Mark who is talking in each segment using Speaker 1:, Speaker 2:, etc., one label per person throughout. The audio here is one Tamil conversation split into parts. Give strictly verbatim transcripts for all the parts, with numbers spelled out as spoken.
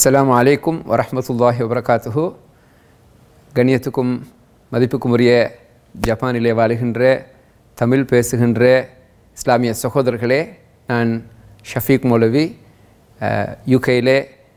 Speaker 1: அஸ்ஸலாமு அலைக்கும் வரஹ்மத்துல்லாஹி வபரகாத்துஹு. கண்ணியத்துக்கும் மதிப்புக்கும் உரிய ஜப்பானிலே வாழுகின்ற தமிழ் பேசுகின்ற இஸ்லாமிய சகோதரர்களே, நான் ஷஃபீக் மௌலவி யூகேயிலே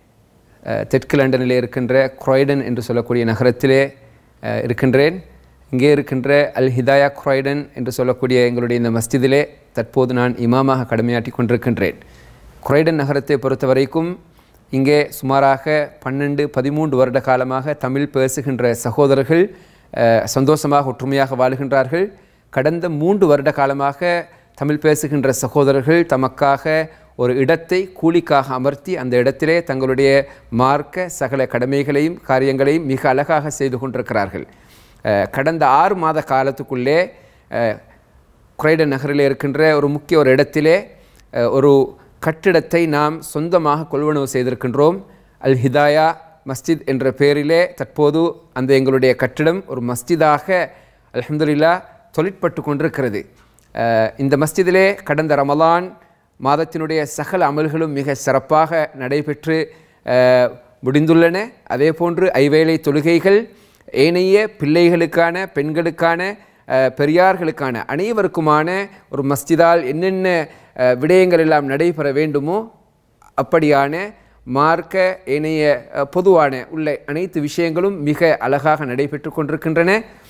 Speaker 1: தெற்கு லண்டனிலே இருக்கின்ற க்ராய்டன் என்று சொல்லக்கூடிய நகரத்திலே இருக்கின்றேன். இங்கே இருக்கின்ற அல் ஹிதாயா க்ராய்டன் என்று சொல்லக்கூடிய எங்களுடைய இந்த மஸ்ஜிதிலே தற்போது நான் இமாமாக கடமையாற்றி கொண்டிருக்கின்றேன். க்ராய்டன் நகரத்தை பொறுத்த வரைக்கும் இங்கே சுமாராக பன்னெண்டு பதிமூன்று வருட காலமாக தமிழ் பேசுகின்ற சகோதரர்கள் சந்தோஷமாக ஒற்றுமையாக வாழுகின்றார்கள். கடந்த மூன்று வருட காலமாக தமிழ் பேசுகின்ற சகோதரர்கள் தமக்காக ஒரு இடத்தை கூலிக்காக அமர்த்தி அந்த இடத்திலே தங்களுடைய மார்க்க சகல கடமைகளையும் காரியங்களையும் மிக அழகாக செய்து கொண்டிருக்கிறார்கள். கடந்த ஆறு மாத காலத்துக்குள்ளே க்ராய்டன் நகரில் இருக்கின்ற ஒரு முக்கிய ஒரு இடத்திலே ஒரு கட்டிடத்தை நாம் சொந்தமாக கொள்வனவு செய்திருக்கின்றோம். அல் ஹிதாயா மஸ்ஜித் என்ற பெயரிலே தற்போது அந்த எங்களுடைய கட்டிடம் ஒரு மஸ்ஜிதாக அல்ஹம்துலில்லாஹ் தொழிற்பட்டு கொண்டிருக்கிறது. இந்த மஸ்ஜிதிலே கடந்த ரமலான் மாதத்தினுடைய சகல அமல்களும் மிக சிறப்பாக நடைபெற்று முடிந்துள்ளன. அதே போன்று ஐவேளை தொழுகைகள் ஏனைய பிள்ளைகளுக்கான பெண்களுக்கான பெரியார்களுக்கான அனைவருக்குமான ஒரு மஸ்ஜிதால் என்னென்ன விடயங்கள் எல்லாம் நடைபெற வேண்டுமோ அப்படியான மார்க்க ஏனைய பொதுவான உள்ள அனைத்து விஷயங்களும் மிக அழகாக நடைபெற்று கொண்டிருக்கின்றன.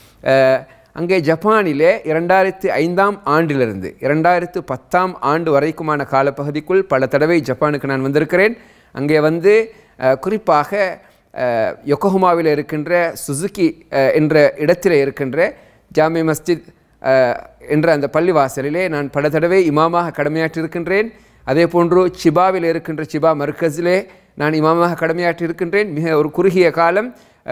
Speaker 1: அங்கே ஜப்பானிலே இரண்டாயிரத்தி ஐந்தாம் ஆண்டிலிருந்து இரண்டாயிரத்து பத்தாம் ஆண்டு வரைக்குமான காலப்பகுதிக்குள் பல தடவை ஜப்பானுக்கு நான் வந்திருக்கிறேன். அங்கே வந்து குறிப்பாக யோகோஹாமாவில் இருக்கின்ற சுசுகி என்ற இடத்திலே இருக்கின்ற ஜாமே மஸ்ஜித் என்ற அந்த பள்ளிவாசலிலே நான் பல தடவை இமாமாக கடமையாற்றியிருக்கின்றேன். அதே போன்று சிபாவில் இருக்கின்ற சிபா மர்கஸிலே நான் இமாமாக கடமையாற்றியிருக்கின்றேன். மிக ஒரு குறுகிய காலம்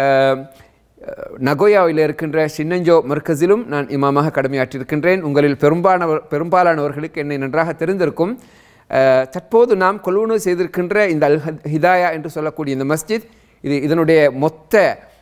Speaker 1: நகோயாவில் இருக்கின்ற ஷின்னஞ்சோ மர்கஸிலும் நான் இமாமாக கடமையாற்றியிருக்கின்றேன். உங்களில் பெரும்பாலானவர் பெரும்பாலானவர்களுக்கு என்னை நன்றாக தெரிந்திருக்கும். தற்போது நாம் கொள்வனவு செய்திருக்கின்ற இந்த அல் ஹிதாயா என்று சொல்லக்கூடிய இந்த மஸ்ஜித், இது இதனுடைய மொத்த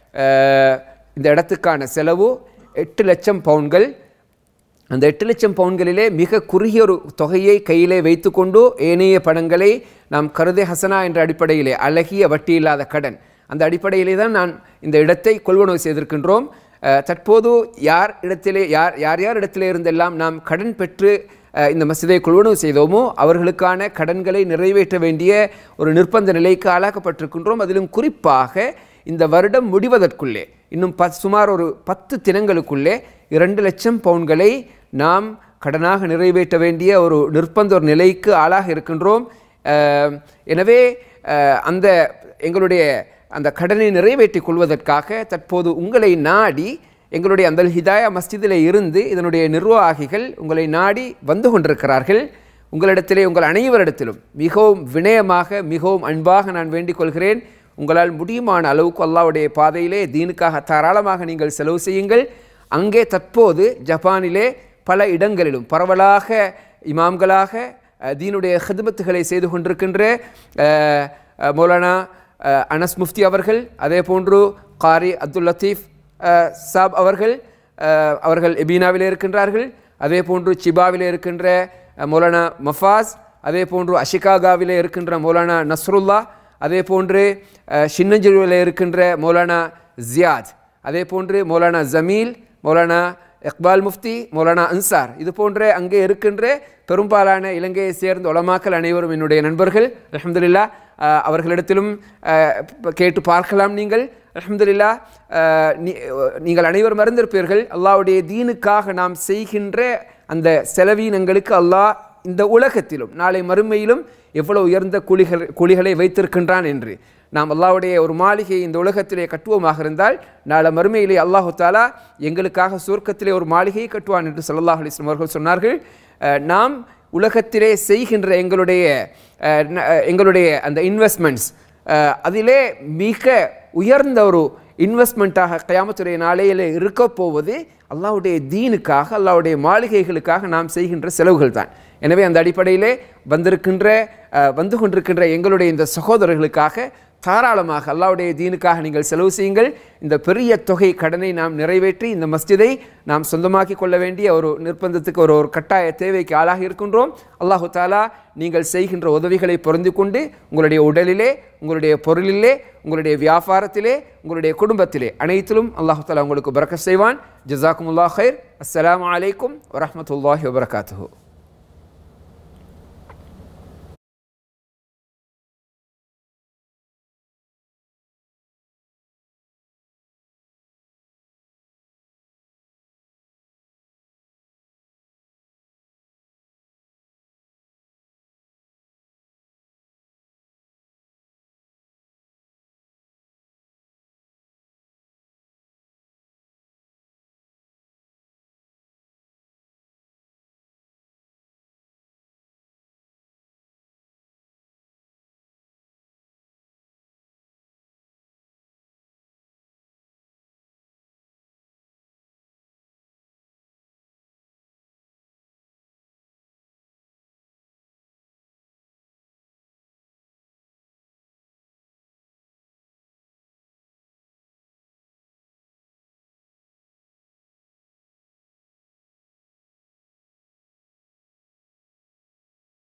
Speaker 1: இந்த இடத்துக்கான செலவு எட்டு லட்சம் பவுன்கள். அந்த எட்டு லட்சம் பவுன்களிலே மிக குறுகிய ஒரு தொகையை கையிலே வைத்துக்கொண்டு ஏனைய பணங்களை நாம் கருதே ஹசனா என்ற அடிப்படையிலே, அழகிய வட்டி இல்லாத கடன், அந்த அடிப்படையிலே தான் நான் இந்த இடத்தை கொள்வனவு செய்திருக்கின்றோம். தற்போது யார் இடத்திலே யார் யார் யார் இடத்திலே இருந்தெல்லாம் நாம் கடன் பெற்று இந்த மஸ்ஜிதை கொள்வனவு செய்தோமோ அவர்களுக்கான கடன்களை நிறைவேற்ற வேண்டிய ஒரு நிர்பந்த நிலைக்கு ஆளாக்கப்பட்டிருக்கின்றோம். அதிலும் குறிப்பாக இந்த வருடம் முடிவதற்குள்ளே இன்னும் பத் சுமார் ஒரு பத்து தினங்களுக்குள்ளே இரண்டு லட்சம் பவுன்களை நாம் கடனாக நிறைவேற்ற வேண்டிய ஒரு நிர்பந்த ஒரு நிலைக்கு ஆளாக இருக்கின்றோம். எனவே அந்த எங்களுடைய அந்த கடனை நிறைவேற்றிக் கொள்வதற்காக தற்போது உங்களை நாடி எங்களுடைய அந்த ஹிதாயா மஸ்ஜிதில் இருந்து இதனுடைய நிர்வாகிகள் உங்களை நாடி வந்து கொண்டிருக்கிறார்கள். உங்களிடத்திலே உங்கள் அனைவரிடத்திலும் மிகவும் வினயமாக மிகவும் அன்பாக நான் வேண்டிக் கொள்கிறேன். உங்களால் முடியுமான அளவுக்கு அல்லாஹ்வுடைய பாதையிலே தீனுக்காக தாராளமாக நீங்கள் செலவு செய்யுங்கள். அங்கே தற்போது ஜப்பானிலே பல இடங்களிலும் பரவலாக இமாம்களாக தீனுடைய ஹித்மத்துகளை செய்து கொண்டிருக்கின்ற மௌலானா அனஸ் முஃப்தி அவர்கள், அதே போன்று காரி அப்துல் லத்தீஃப் சாப் அவர்கள் அவர்கள் எபீனாவிலே இருக்கின்றார்கள். அதே போன்று சிபாவிலே இருக்கின்ற மௌலானா மஃபாஸ், அதே போன்று அஷிகாகாவிலே இருக்கின்ற மௌலானா நஸ்ருல்லா, அதே போன்று ஷின்னஞ்சுவில் இருக்கின்ற மௌலானா ஜியாத், அதே போன்று மௌலானா ஜமீல், மௌலானா இக்பால் முஃப்தி, மௌலானா அன்சார், இது போன்ற அங்கே இருக்கின்ற பெரும்பாலான இலங்கையை சேர்ந்த உலமாக்கள் அனைவரும் என்னுடைய நண்பர்கள். அல்ஹம்துலில்லாஹ் அவர்களிடத்திலும் கேட்டு பார்க்கலாம். நீங்கள் அல்ஹம்துலில்லாஹ் நீங்கள் அனைவரும் அறிந்திருப்பீர்கள், அல்லாஹ்வுடைய தீனுக்காக நாம் செய்கின்ற அந்த செலவீனங்களுக்கு அல்லாஹ் இந்த உலகத்திலும் நாளை மறுமையிலும் எவ்வளவு உயர்ந்த கூலிகள் கூலிகளை வைத்திருக்கின்றான் என்று. நாம் அல்லாஹ்வுடைய ஒரு மாளிகையை இந்த உலகத்திலே கட்டுவோமாக இருந்தால் நாளை மறுமையிலே அல்லாஹு தாலா எங்களுக்காக சொர்க்கத்திலே ஒரு மாளிகையை கட்டுவான் என்று ஸல்லல்லாஹு அலைஹி வஸல்லம் அவர்கள் சொன்னார்கள். நாம் உலகத்திலே செய்கின்ற எங்களுடைய எங்களுடைய அந்த இன்வெஸ்ட்மெண்ட்ஸ் அதிலே மிக உயர்ந்த ஒரு இன்வெஸ்ட்மெண்ட்டாக கியாமத்துடைய நாளையிலே இருக்க போவது அல்லாஹ்வுடைய தீனுக்காக அல்லாஹ்வுடைய மாளிகைகளுக்காக நாம் செய்கின்ற செலவுகள் தான். எனவே அந்த அடிப்படையிலே வந்திருக்கின்ற வந்து கொண்டிருக்கின்ற எங்களுடைய இந்த சகோதரர்களுக்காக தாராளமாக அல்லாஹ்வுடைய தீனுக்காக நீங்கள் செலவு செய்யுங்கள். இந்த பெரிய தொகை கடனை நாம் நிறைவேற்றி இந்த மஸ்ஜிதை நாம் சொந்தமாக்கி கொள்ள வேண்டிய ஒரு நிர்பந்தத்துக்கு ஒரு ஒரு கட்டாய தேவைக்கு ஆளாகி இருக்கின்றோம். அல்லாஹு தாலா நீங்கள் செய்கின்ற உதவிகளை பொருந்தி கொண்டு உங்களுடைய உடலிலே, உங்களுடைய பொருளிலே, உங்களுடைய வியாபாரத்திலே, உங்களுடைய குடும்பத்திலே அனைத்திலும் அல்லாஹு தாலா உங்களுக்கு பரக்கத் செய்வான். ஜஸாக்குமுல்லாஹ் கைர். அஸ்ஸலாமு அலைக்கும் வரஹ்மத்துல்லாஹி வபரகாத்துஹு.